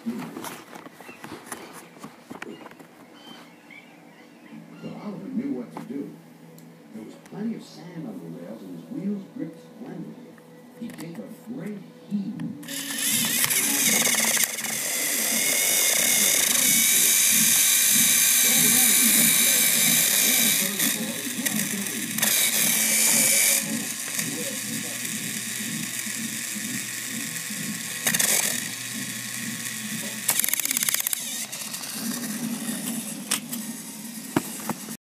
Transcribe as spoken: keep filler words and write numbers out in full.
But Oliver knew what to do. There was plenty of sand on the rails, and his wheels gripped splendidly. He gave a great heave.